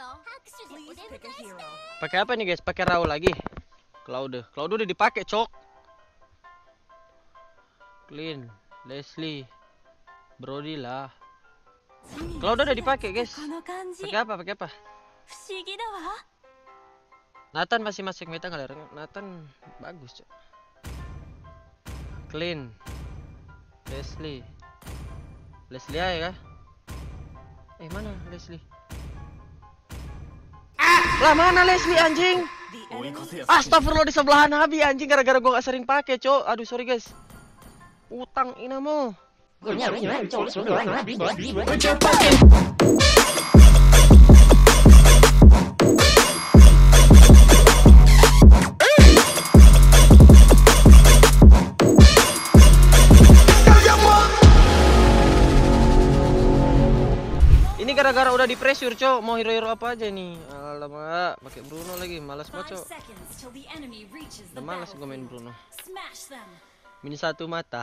Pakai apa nih guys? Pakai Raw lagi. Cloud udah dipakai, cok. Clean, Leslie, Brody lah. Cloud udah dipakai guys. Pakai apa? Pakai apa? Nathan masih masuk meta kali. Nathan bagus, cok. Clean, Leslie aja kah? Mana Leslie? Lah mana Leslie anjing? Astagfirullah, di sebelahan Nabi anjing, gara-gara gua gak sering pakai, cok. Aduh sorry guys. Utang inamu. Ini gara-gara udah di pressure, cok. Mau hero apa aja nih? Alamak, pakai Bruno lagi. Malas banget, cok. Udah malas gue main Bruno. Mini satu mata.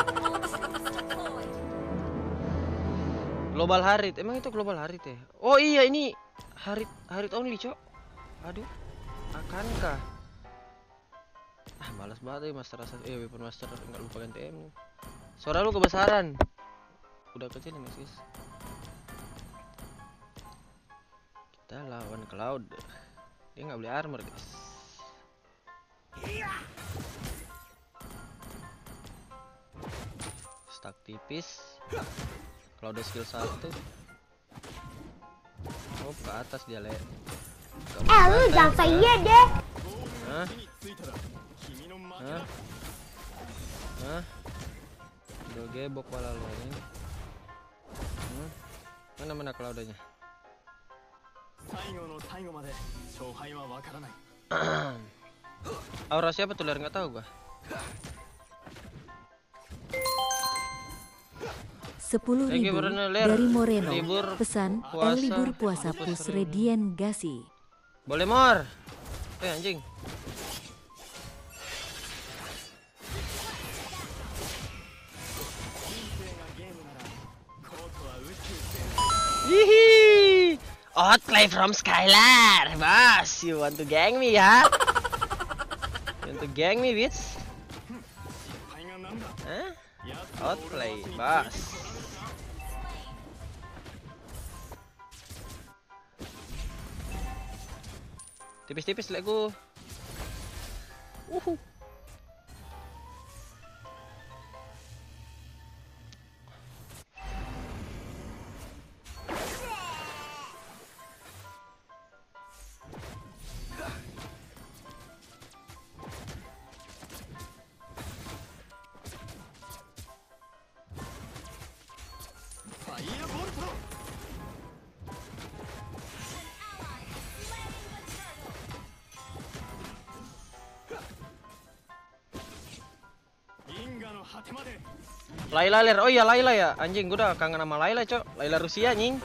Global Harit. Emang itu Global Harit ya? Oh iya, ini Harit only, cok. Aduh. Akankah? Malas banget ya Master Asas. Weapon Master enggak lupa ganti TM. Suara lu kebesaran. Udah kecilin guys. Kita lawan Cloud. Dia nggak beli armor guys. Stack tipis. Cloud skill 1. Oh ke atas dia le. Lu jangan saya deh. Hah? Udah gebok pala lu ini. Mana Cloud-nya? Aura siapa tuh ler, nggak tahu gua. 10.000 dari Moreno. Pesan puasa, libur puasa plus Radian Gasi. Boleh Mor. Anjing. Hihi. Outplay from Skylar, boss. You want to gang me, ya? You want to gang me, bitch? Huh? Outplay, boss. Tipis-tipis like gue. Layla ler, oh iya Layla ya, anjing gue udah kangen sama Layla cok, Layla Rusia anjing.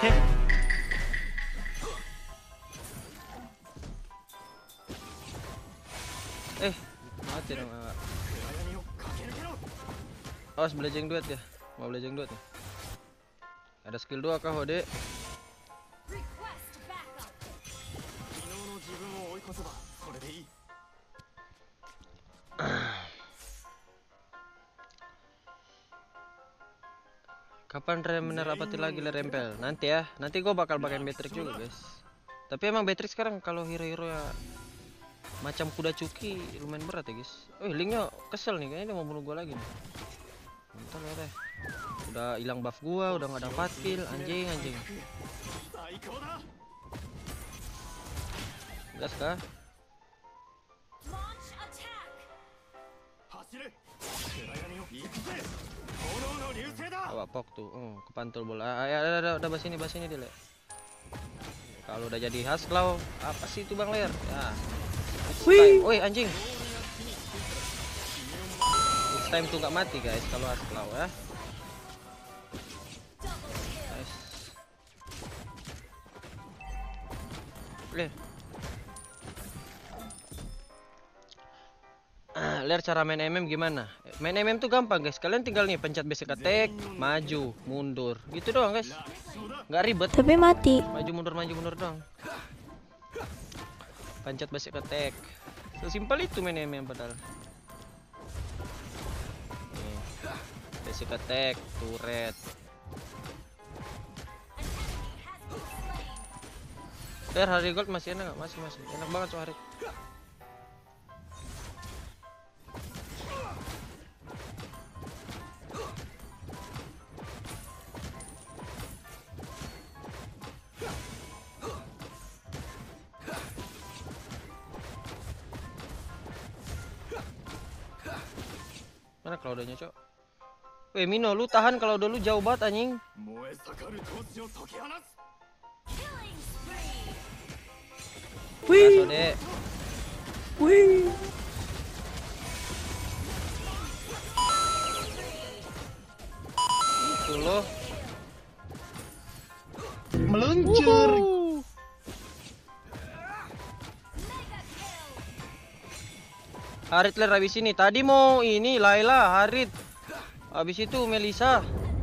Mati dong. Awas belajar duet ya, mau belajar duet nih. Ada skill 2 kah Hode? Kapan rapati lagi rempel? Nanti ya. Nanti gue bakal pakai Beatrix juga guys. Tapi emang Beatrix sekarang kalau hero-hero ya macam kuda cuki lumayan berat ya guys. Linknya kesel nih, kayaknya dia mau bunuh gue lagi nih. Bentar ya deh. Udah hilang buff gue, udah gak dapat kill, anjing. Gas kah? Awak pok tuh, kepantul bola. Udah bahas ini dia le. Kalau udah jadi Hasklau, apa sih itu Bang Ler? Ya. Woi anjing. It's time tuh nggak mati guys kalau Hasklau ya. Nice. Ler cara main MM gimana? main MM tuh gampang guys. Kalian tinggal nih pencet basic attack, maju, mundur, gitu doang guys. Nggak ribet. Tapi mati. Maju mundur doang. Pencet basic attack. Sesimpel itu main MM padahal. Nih. Basic attack, turret. Hari gold masih enak nggak? Masih enak banget tuh hari. Mana Claudanya, Cok? Weh, Mino, lu tahan kalau udah lu jauh banget anjing. Wih. Wih. Itu loh. Meluncur. Harit ler habis ini. Tadi mau ini Layla, Harit. Habis itu Melisa.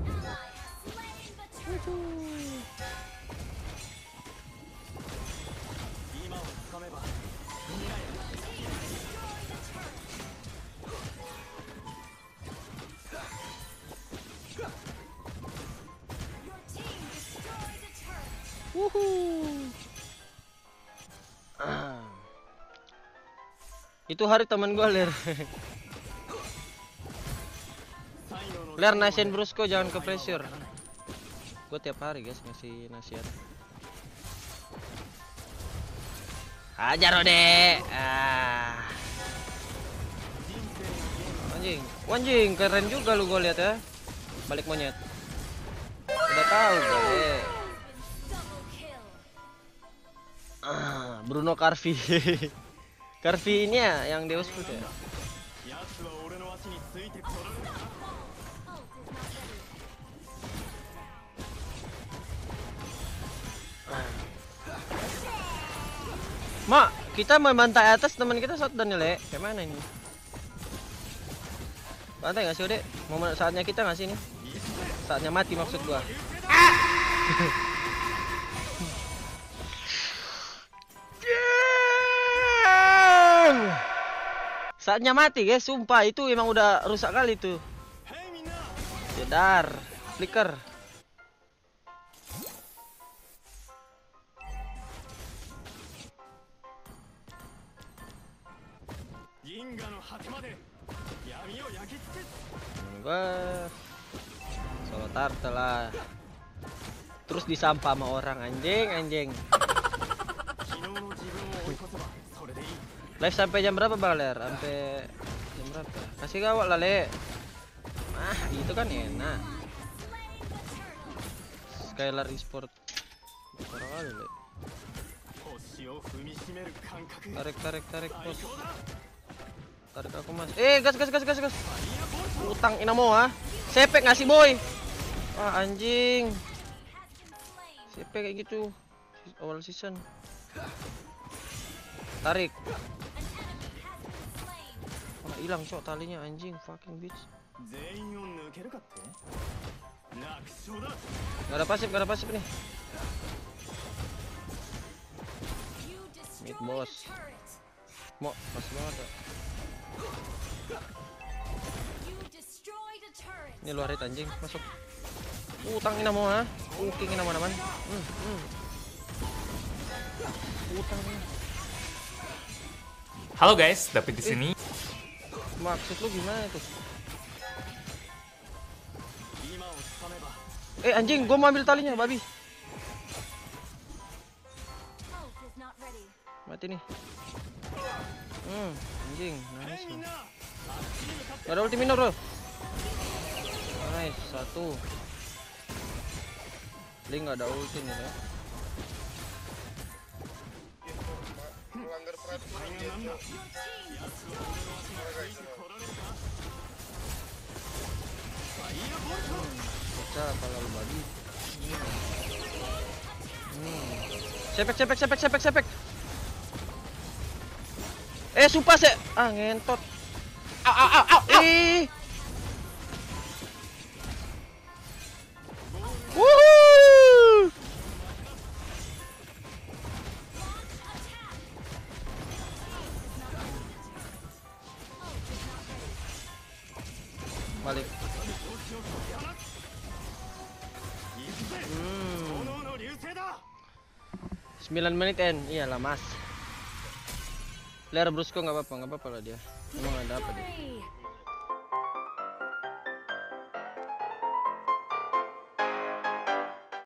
Itu Harit teman gua ler. Ler nasihin brusco jangan ke pressure. Gue tiap hari guys ngasih nasihat. Hajar Ode. Anjing keren juga lu gue lihat ya. Balik monyet. Udah tahu gue. Bruno Carvi. Carvi ini ya yang Deus Food ya. Mak, kita membantai atas teman kita shotdown ya, Le. Kayak mana ini? Bantai nggak sih, Ode? Momen saatnya kita nggak sih ini? Saatnya mati maksud gua. Saatnya mati guys, sumpah itu emang udah rusak kali tuh. Jedar, flicker. Gua solo turtle lah. Terus disampah sama orang anjing. Live sampai jam berapa Baler? Sampai jam berapa? Kasih gawat lah Le. Itu kan enak. Skylar Esport. Parah kali Le. Tarik bos. Tarik aku mas. Gas. Utang Inamo ah. Sepek ngasih boy. Anjing. Sepek kayak gitu. Awal season. Tarik. Hilang cok talinya anjing fucking bitch. Gak ada pasif nih. Mid boss. Mau pas banget ya. Ini luar hit anjing masuk. Utang Inamo ha. King Inamo naman. Utang. Halo guys, David di sini. Maksud lu gimana tuh? Anjing, gua mau ambil talinya, babi. Mati nih. Anjing, nice. Gak ada ulti minor, bro. Nice, satu. Link gak ada ulti nih, ya. Pecah kalau lu babi. Sepek. Sumpah ngentot. balik. 9 menit end, iyalah mas. Ler brusco nggak apa-apa lah dia. Emang ada apa dia?